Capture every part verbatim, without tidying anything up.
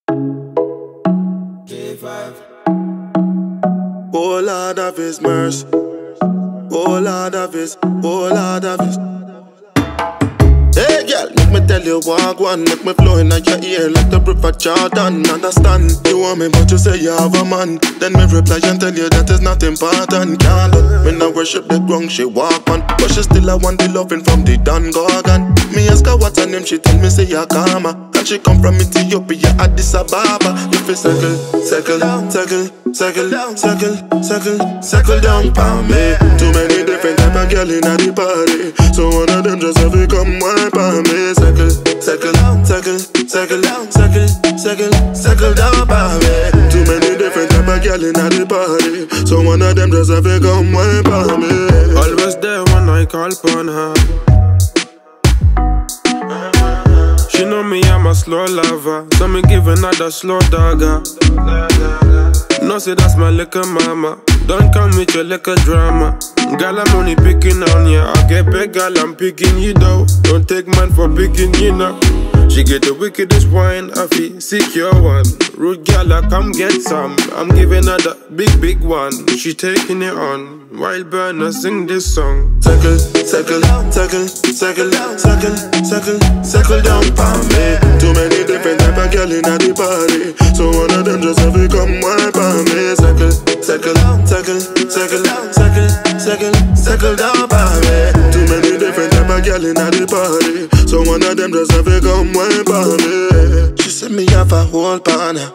J five. Oh Lord of His mercy, oh Lord of His, oh Lord of His. Hey girl, make me tell you walk one, make me flow in your ear like the river Jordan. Understand, you want me but you say you have a man. Then me reply and tell you that is not important. Can't do, me not worship the ground she walk on, but she still I want the loving from the Don Gorgon. Me ask her what's her name, she tell me say Yakama. And she come from Ethiopia, Addis Ababa. You feel circle, circle, circle, circle, circle, circle, circle down for me. Too many different type of girl in the party, so one of them just have to come wine for me. Circle, circle, circle, circle, circle, circle, circle down for me. Too many different type of girl in the party, so one of them just have to come wine for me. Always there when I call upon her. She know me, I'm a slow lover, so me give another slow dagger. No say that's my liquor mama, don't come with your liquor drama. Girl, I'm only picking on ya, I get big, girl, I'm picking you though. Don't take man for picking you now. She get the wickedest wine, I feel secure one. Rude girl, I come get some, I'm giving her the big, big one. She taking it on, while Burner sing this song. Circle, circle, circle, circle, circle, circle, circle down for me. Too many different type of girl in the party, so one of them just have to come wine for me. Circle, circle, circle, circle, circle, circle, circle down for me. Too many different type of girl in the party, so one of them just have to come wine for me. She said me have a whole partner,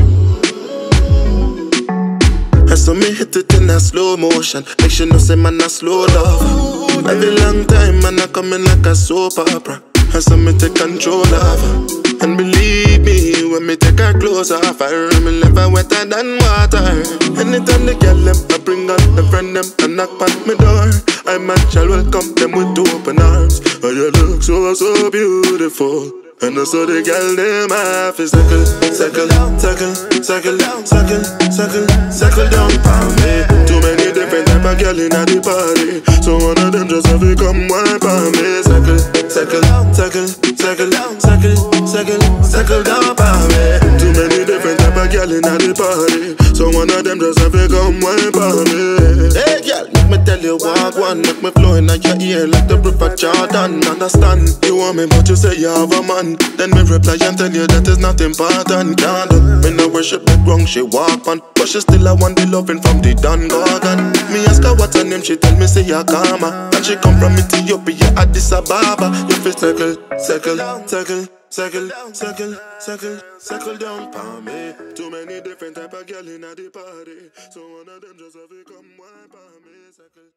and so me hit it in a slow motion. Make sure no say man a slow love. Every long time man a coming like a soap opera, and so me take control of her. And believe me, when me take her clothes off, I me never wetter than water. Anytime the girl them I bring out the friend them and knock on my door, I man shall welcome them with two open arms. Oh, you look so so beautiful. And also the girl them half is circle, circle, circle, circle, circle, circle, circle down for me. Too many different type of girl in the party, so one of them just have to come wine for me. Circle, circle, circle, circle, circle, circle, circle down for me. Too many different type of girl in the party, so one of them just have to come wine for me. Hey girl, make me tell you walk one, make me flow in your ear like the river Jordan. Understand, you want me but you say you have a man. Then me reply and tell you that is not important. Can't do, me no worship the ground she walk on, but she still I want the loving from the Don Gorgon. Me ask her what's her name, she tell me say Yakama. And she come from Ethiopia, Addis Ababa. You feel circle, circle, circle, circle, circle, circle, circle down for me. Too many different type of girl in the party, so one of them just have to come one for me. Circle.